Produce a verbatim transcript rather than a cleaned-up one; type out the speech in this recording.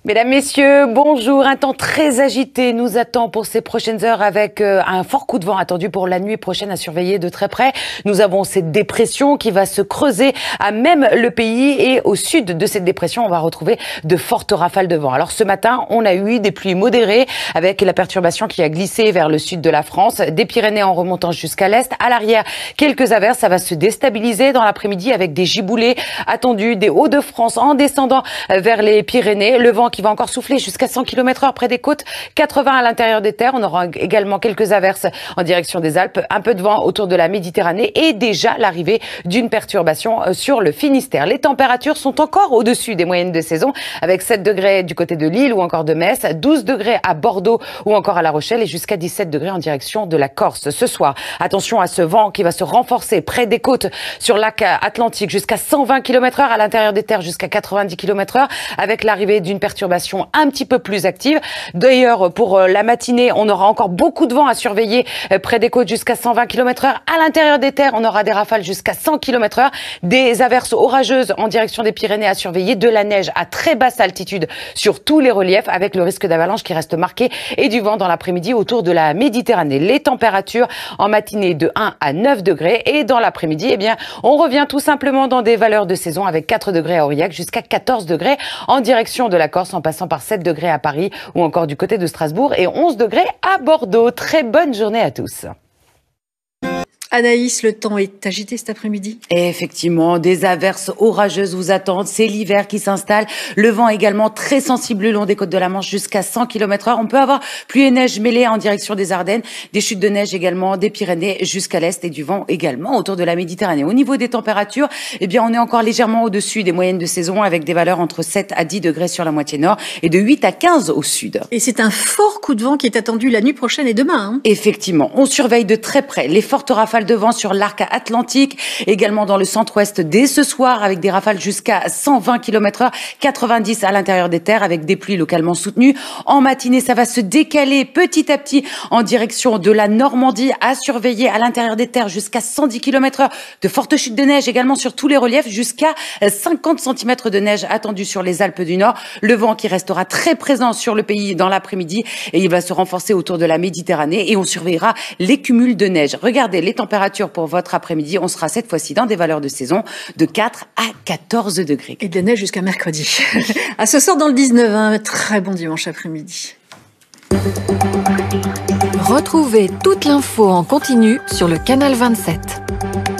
Mesdames, Messieurs, bonjour. Un temps très agité nous attend pour ces prochaines heures avec un fort coup de vent attendu pour la nuit prochaine à surveiller de très près. Nous avons cette dépression qui va se creuser à même le pays et au sud de cette dépression, on va retrouver de fortes rafales de vent. Alors ce matin, on a eu des pluies modérées avec la perturbation qui a glissé vers le sud de la France, des Pyrénées en remontant jusqu'à l'est. À l'arrière, quelques averses, ça va se déstabiliser dans l'après-midi avec des giboulées attendus des Hauts-de-France en descendant vers les Pyrénées. Le vent qui va encore souffler jusqu'à cent kilomètres heure près des côtes, quatre-vingts à l'intérieur des terres. On aura également quelques averses en direction des Alpes, un peu de vent autour de la Méditerranée et déjà l'arrivée d'une perturbation sur le Finistère. Les températures sont encore au-dessus des moyennes de saison avec sept degrés du côté de Lille ou encore de Metz, douze degrés à Bordeaux ou encore à La Rochelle et jusqu'à dix-sept degrés en direction de la Corse. Ce soir, attention à ce vent qui va se renforcer près des côtes sur l'arc Atlantique jusqu'à cent vingt kilomètres heure, à l'intérieur des terres jusqu'à quatre-vingt-dix kilomètres heure avec l'arrivée d'une perturbation un petit peu plus active. D'ailleurs, pour la matinée, on aura encore beaucoup de vent à surveiller près des côtes jusqu'à cent vingt kilomètres heure. À l'intérieur des terres, on aura des rafales jusqu'à cent kilomètres heure, des averses orageuses en direction des Pyrénées à surveiller, de la neige à très basse altitude sur tous les reliefs avec le risque d'avalanche qui reste marqué et du vent dans l'après-midi autour de la Méditerranée. Les températures en matinée de un à neuf degrés et dans l'après-midi, eh bien, on revient tout simplement dans des valeurs de saison avec quatre degrés à Aurillac jusqu'à quatorze degrés en direction de la Corse, en passant par sept degrés à Paris ou encore du côté de Strasbourg et onze degrés à Bordeaux. Très bonne journée à tous. Anaïs, le temps est agité cet après-midi. Et effectivement, des averses orageuses vous attendent. C'est l'hiver qui s'installe. Le vent également très sensible le long des côtes de la Manche jusqu'à cent kilomètres heure. On peut avoir pluie et neige mêlée en direction des Ardennes, des chutes de neige également des Pyrénées jusqu'à l'est et du vent également autour de la Méditerranée. Au niveau des températures, eh bien, on est encore légèrement au-dessus des moyennes de saison avec des valeurs entre sept à dix degrés sur la moitié nord et de huit à quinze au sud. Et c'est un fort coup de vent qui est attendu la nuit prochaine et demain. Hein. Effectivement, on surveille de très près les fortes rafales de vent sur l'arc atlantique, également dans le centre-ouest dès ce soir avec des rafales jusqu'à cent vingt kilomètres heure, quatre-vingt-dix à l'intérieur des terres avec des pluies localement soutenues. En matinée, ça va se décaler petit à petit en direction de la Normandie, à surveiller à l'intérieur des terres jusqu'à cent dix kilomètres heure, de fortes chutes de neige également sur tous les reliefs, jusqu'à cinquante centimètres de neige attendue sur les Alpes du Nord. Le vent qui restera très présent sur le pays dans l'après-midi et il va se renforcer autour de la Méditerranée et on surveillera les cumuls de neige. Regardez les températures pour votre après-midi. On sera cette fois-ci dans des valeurs de saison de quatre à quatorze degrés. Et de la neige jusqu'à mercredi. À ce soir dans le dix-neuf, un très bon dimanche après-midi. Retrouvez toute l'info en continu sur le canal vingt-sept.